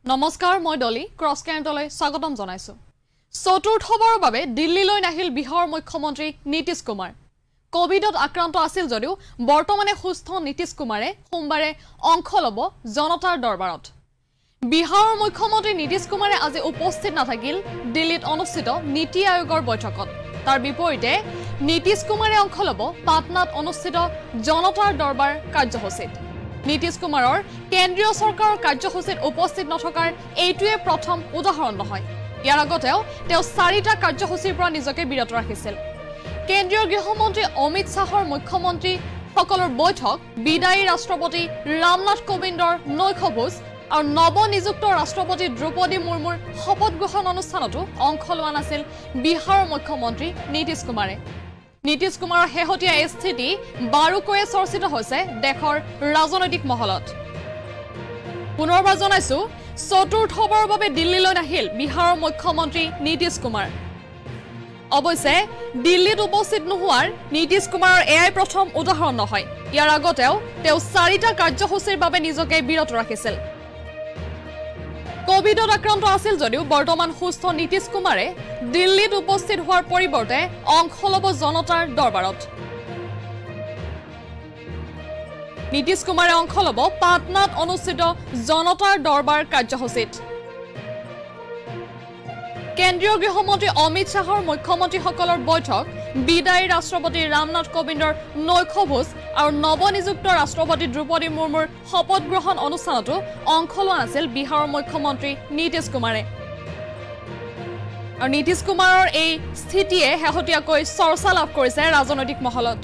নমস্কাৰ মই ডলি ক্ৰছকাৰেণ্টলৈ স্বাগতম জনাইছো চতুৰ্থবাৰৰ বাবে দিল্লীলৈ নাহিল বিহাৰৰ মুখ্যমন্ত্ৰী নীতিশ কুমাৰ কোভিডত আক্ৰান্ত আছিল যদিও বৰ্তমানে সুস্থ নীতিশ কুমাৰে সোমবাৰে অংশ ল'ব জনতাৰ দৰবাৰত বিহাৰৰ মুখ্যমন্ত্ৰী নীতিশ কুমাৰে আজি উপস্থিত নাথাকিল দিল্লীত অনুষ্ঠিত নীতি আয়োগৰ বৈঠকত তাৰ বিপৰীতে নীতিশ কুমাৰে অংশ ল'ব পাটনাত অনুষ্ঠিত জনতাৰ দৰবাৰ কাৰ্যসূচীত নীতিশ কুমাৰৰ কেন্দ্ৰীয় চৰকাৰৰ কাৰ্যসূচীত উপস্থিত নথকাৰ এইটোৱে প্ৰথম উদাহৰণ নহয় ইয়াৰ আগতেও তেওঁ 4টা কাৰ্যসূচীৰ পৰা নিজকে বিৰত ৰাখিছিল কেন্দ্ৰীয় গৃহমন্ত্ৰী অমিত শাহৰ মুখ্যমন্ত্ৰী সকলৰ বৈঠক বিদায়ী ৰাষ্ট্ৰপতি ৰামনাথ কোবিন্দৰ নৈশভোজ আৰু নৱনিযুক্ত ৰাষ্ট্ৰপতি দ্ৰৌপদী মুৰ্মুৰ শপত গ্ৰহণ অনুষ্ঠানতো অংশ লোৱা নাছিল বিহাৰৰ মুখ্যমন্ত্ৰী নীতিশ কুমাৰে নীতিশ কুমাৰৰ হেহতীয়া স্থিতি বাৰুকৈয়ে চৰ্চিত হৈছে দেশৰ ৰাজনৈতিক মহলত পুনৰবাৰ জনাইছো চতুৰ্থবাৰৰ বাবে দিল্লীলৈ নাহিল বিহাৰৰ মুখ্যমন্ত্ৰী নীতিশ কুমাৰ অৱশ্যে দিল্লীত উপস্থিত নোহোৱাৰ নীতিশ কুমাৰৰ এয়াই প্ৰথম উদাহৰণ নহয় ইয়াৰ আগতেও তেওঁ 4টা কাৰ্যসূচীৰ বাবে নিজকে বিৰত ৰাখিছিল কোভিডত আক্ৰান্ত আছিল যদিও বৰ্তমান সুস্থ নীতিশ কুমাৰে দিল্লীত উপস্থিত হোৱাৰ পৰিৱৰ্তে অংশ ল'ব জনতাৰ দৰবাৰত নীতিশ কুমাৰে অংশ ল'ব পাটনাত অনুষ্ঠিত জনতাৰ দৰবাৰ কাৰ্যসূচীত কেন্দ্ৰীয় গৃহমন্ত্ৰী অমিত শাহৰ মুখ্যমন্ত্ৰীসকলৰ বৈঠক বিদায়ী ৰাষ্ট্ৰপতি ৰামনাথ কোবিন্দৰ নৈশভোজ আৰু নৱনিযুক্ত ৰাষ্ট্ৰপতি দ্ৰৌপদী মুৰ্মুৰ শপত গ্ৰহণ অনুষ্ঠানতো অংশ লোৱা নাছিল বিহাৰৰ মুখ্যমন্ত্ৰী নীতিশ কুমাৰে আৰু নীতিশ কুমাৰৰ এই স্থিতিয়ে শেহতীয়াকৈ চৰ্চা লাভ কৰিছে ৰাজনৈতিক মহলত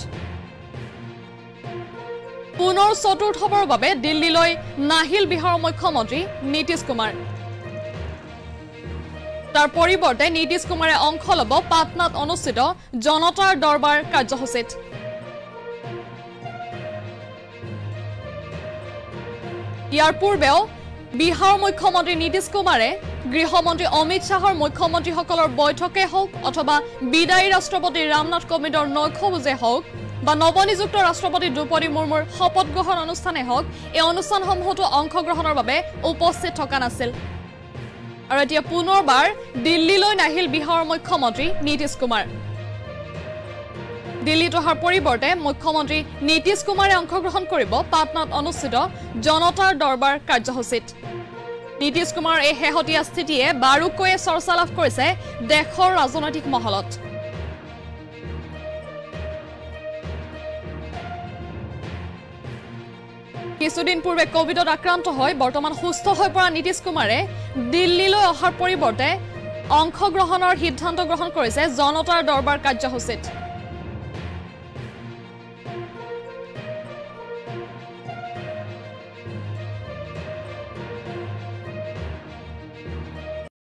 পুনৰ চতুৰ্থবাৰৰ বাবে দিল্লীলৈ নাহিল বিহাৰৰ মুখ্যমন্ত্ৰী নীতিশ কুমাৰ তাৰ পৰিৱৰ্তে নীতিশ কুমাৰে অংশ ল'ব পাটনাত অনুষ্ঠিত জনতাৰ দৰবাৰ কাৰ্যসূচীত ইয়াৰ পূৰ্বেও বিহাৰৰ মুখ্যমন্ত্ৰী নীতিশ কুমাৰে গৃহমন্ত্ৰী অমিত শাহৰ মুখ্যমন্ত্ৰীসকলৰ বৈঠকে হওক অথবা বিদায়ী ৰাষ্ট্ৰপতি ৰামনাথ কোবিন্দৰ নৈশভোজে হওক বা নৱনিযুক্ত ৰাষ্ট্ৰপতি দ্ৰৌপদী মুৰ্মুৰ শপত গ্ৰহণ অনুষ্ঠানে হওক এই অনুষ্ঠানসমূহতো অংশগ্ৰহণৰ বাবে উপস্থিত থকা নাছিল আৰু এতিয়া পুনৰবাৰ দিল্লীলৈ নাহিল বিহাৰৰ মুখ্যমন্ত্ৰী নীতিশ কুমাৰ দিল্লীত অহাৰ পৰিৱৰ্তে মুখ্যমন্ত্ৰী নীতিশ কুমাৰে অংশগ্ৰহণ কৰিব পাটনাত অনুষ্ঠিত জনতাৰ দৰবাৰ কাৰ্যসূচীত নীতিশ কুমাৰৰ এই শেহতীয়া স্থিতিয়ে বাৰুকৈয়ে চৰ্চা লাভ কৰিছে দেশৰ ৰাজনৈতিক মহলত কিছুদিন পূৰ্বে কোভিডত আক্ৰান্ত হৈ বৰ্তমান সুস্থ হৈ পৰা নীতিশ কুমাৰে দিল্লীলৈ অহাৰ পৰিৱৰ্তে অংশগ্ৰহণৰ সিদ্ধান্ত গ্ৰহণ কৰিছে জনতাৰ দৰবাৰ কাৰ্যসূচীত